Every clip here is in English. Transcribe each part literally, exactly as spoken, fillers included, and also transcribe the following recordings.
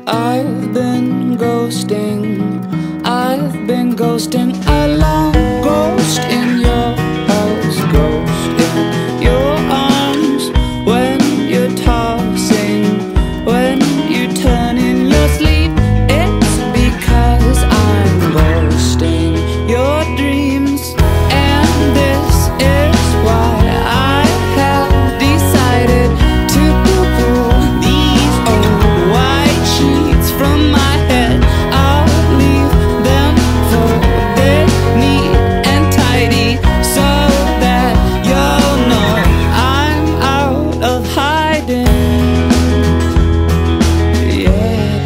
I've been ghosting, I've been ghosting a long ghost in your house, ghost in your arms. When you're tossing, when you turn in your sleep, it's because I'm ghosting your dreams. And this is why I have decided to pull these old white sheets from my head. I'll leave them folded neat and tidy so that you'll know I'm out of hiding. Yeah,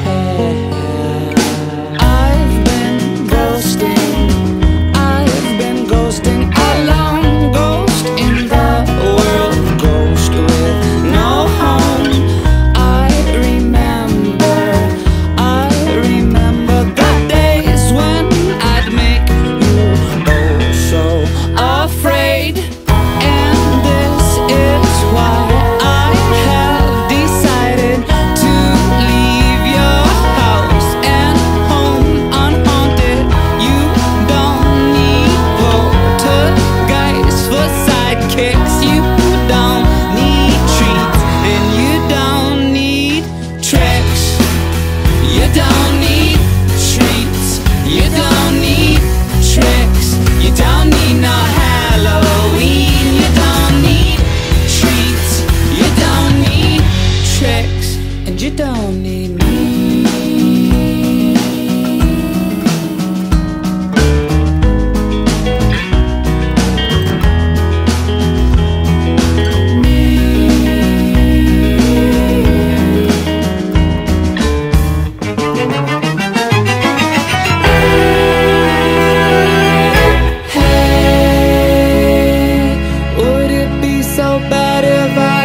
I've been ghosting, I've been ghosting a long ghost in the world, ghost with no home. I remember, I remember the days when I'd make you oh so afraid. And this is why I have decided to leave your house and home unhaunted. You don't need poltergeists for sidekicks. You don't need treats and you don't need tricks. You don't need treats, you don't need tricks. You don't need no Halloween. You don't need treats, you don't need tricks, and you don't need me. Hey, would it be so bad if I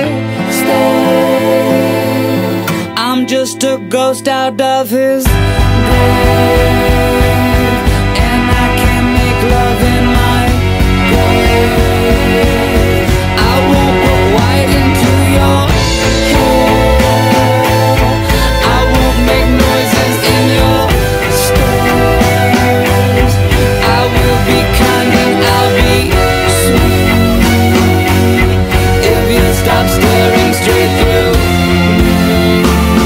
stayed? I'm just a ghost out of his grave, and I can't make love in my grave. I won't put white into your hair. I won't make noises in your stairs. I will be kind and I'll be sweet if you stop staring straight through me.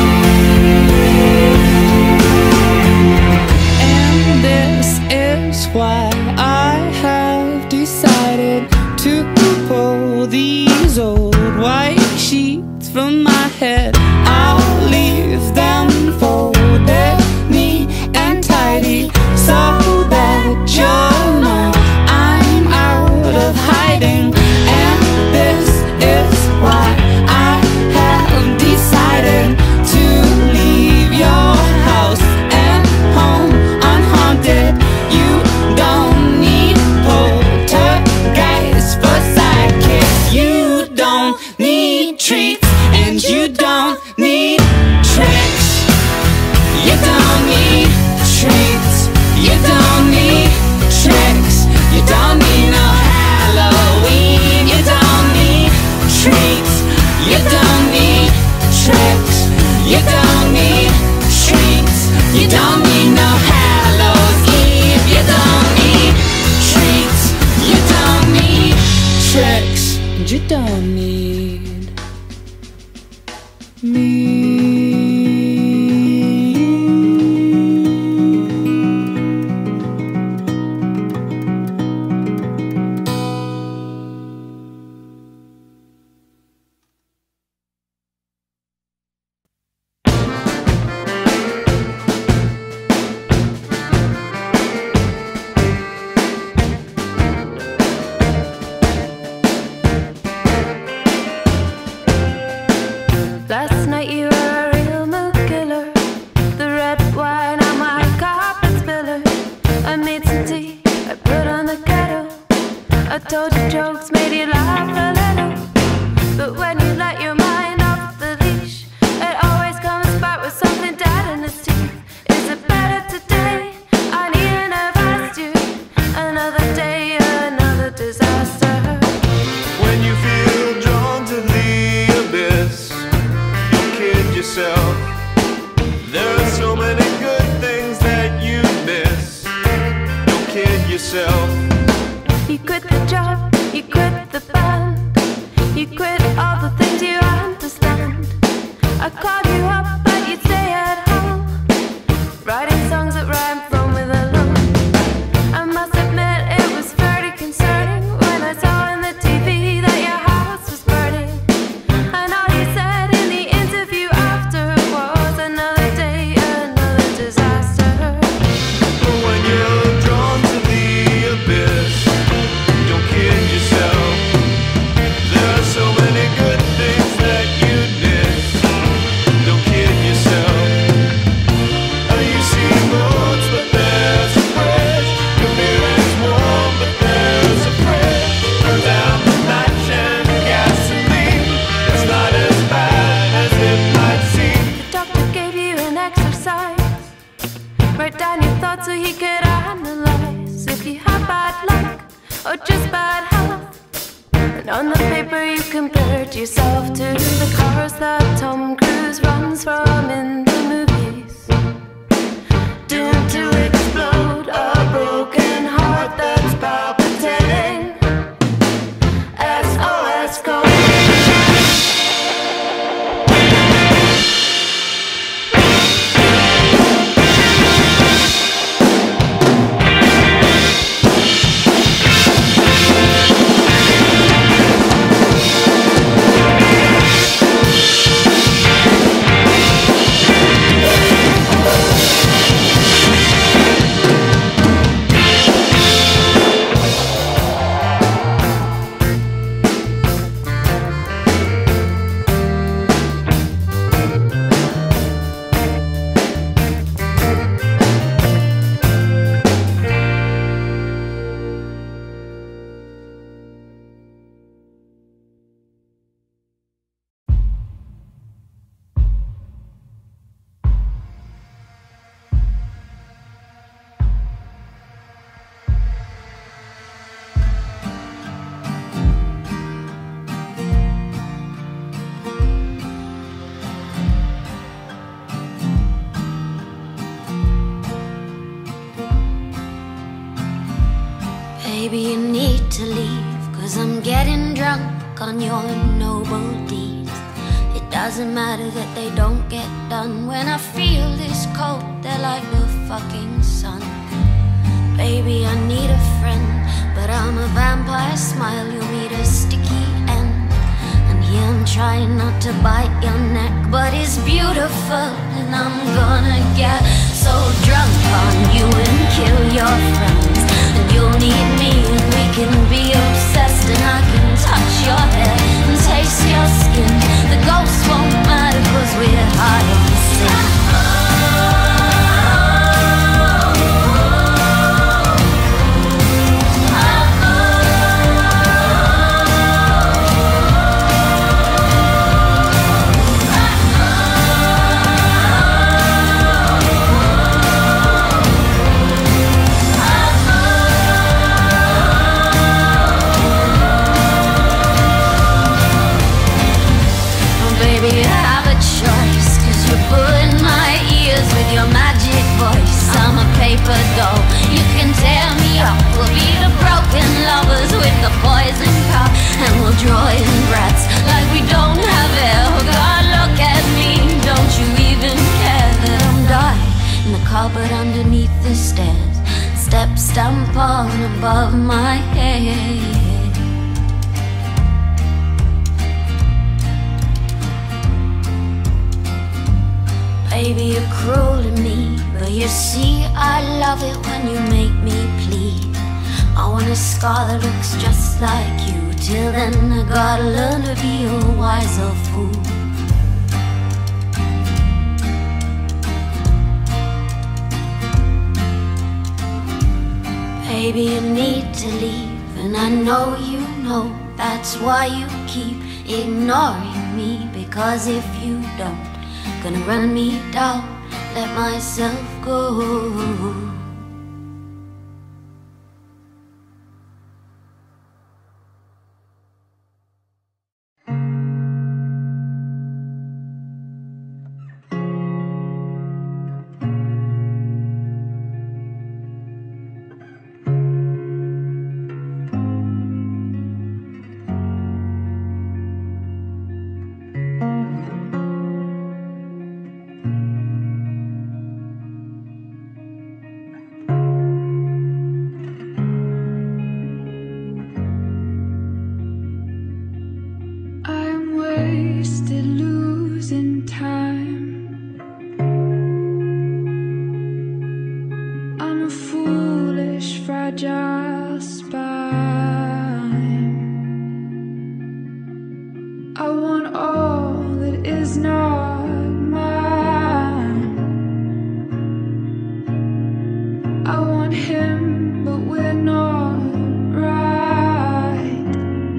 And this is why I have decided to pull these old white sheets from my head. I'll leave them folded neat and tidy so that you'll know I'm out of hiding. And this is why I have decided to leave your house and home unhaunted. You don't need poltergeists for sidekicks. You don't need treats and you don't need tricks. You don't need treats, you don't need tricks. You don't need no Halloween. You don't need treats, you don't need tricks. You don't need treats, you don't need no Hallows Eve. You don't need treats, you don't need tricks, and you don't need me. Last night you were a real mood killer. The red wine on my carpet spiller. I made some tea, I put on the kettle. I told you jokes, made you laugh a little. But when you let your mind off the leash, it always comes back with something dead in its teeth. Is it better today? I need an advice to another day, another disaster. When you feel drawn to the abyss, yourself. There's yourself. You quit the job, you quit the band, you quit all the things you understand. I called you up, but you'd stay at home, writing songs that rhyme from with alone. I must admit it was very concerning when I saw on the T V that your house was burning. And all you said in the interview after was another day, another disaster. But when you're drawn to the abyss, don't kid yourself. There are so many good things that you'd miss. Don't kid yourself. Oh, you see roads, but there's a bridge. Your beer is warm, but there's a fridge. Burn down the match and gasoline. It's not as bad as it might seem. The doctor gave you an exercise. Write down your thoughts so he could analyze if you have bad luck or just bad health. And on the paper you compared yourself to the cars that Tom Cruise runs from in the movies. Doomed to explode, a broken heart that's palpitating. S O S code. Baby, you need to leave, cause I'm getting drunk on your noble deeds. It doesn't matter that they don't get done. When I feel this cold, they're like the fucking sun. Baby, I need a friend, but I'm a vampire smile, you'll meet a sticky end. And here I'm trying not to bite your neck, but it's beautiful, and I'm gonna get so drunk on you and kill your friends. And you'll need me, and we can be obsessed, and I can touch your hair and taste your skin. The ghosts won't matter, cause we're high on sin. Doll. You can tear me up, we'll be the broken lovers with the poison cup, and we'll draw in breaths like we don't have air. Oh God, look at me, don't you even care that I'm dying in the cupboard underneath the stairs, steps stamp on above my head. Baby, you're cruel to me, but you see I love it when you make me plead. I want a scar that looks just like you. Till then I gotta learn to be a wiser fool. Baby, you need to leave, and I know you know that's why you keep ignoring me. Because if you don't, gonna run me down, let myself go. was not mine. I want him, but we're not right.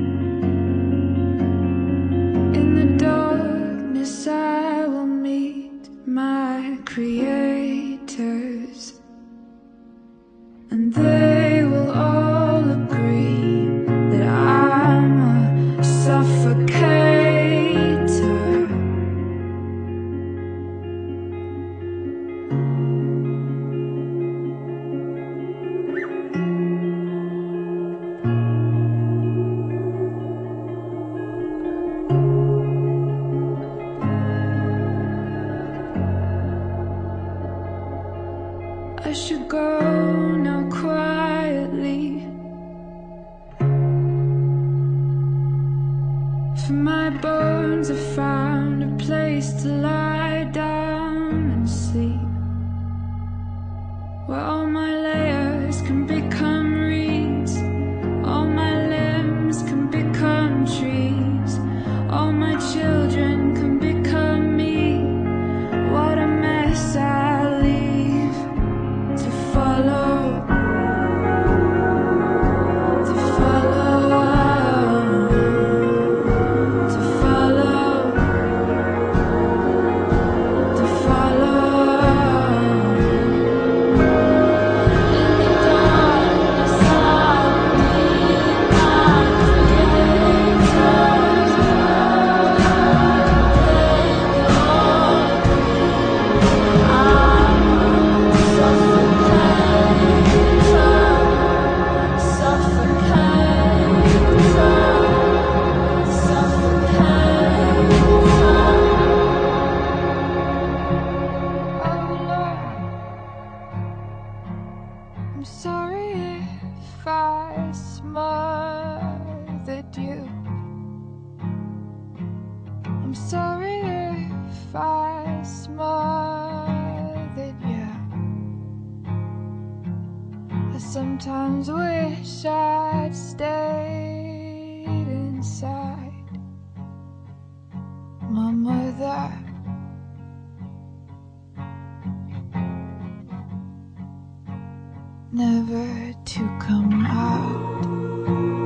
In the darkness I will meet my creators, and they will all agree that I'm a suffocator. I should go now quietly, for my bones have found a place to lie down and sleep, where all my layers can become reeds, all my limbs can become trees, all my children can become me. What a mess I leave to follow, to follow, to follow, to follow. In the darkness I meet my creators. I'm sorry if I smothered you. I'm sorry if I smothered you. I sometimes wish I'd stayed inside my mother. Never to come out.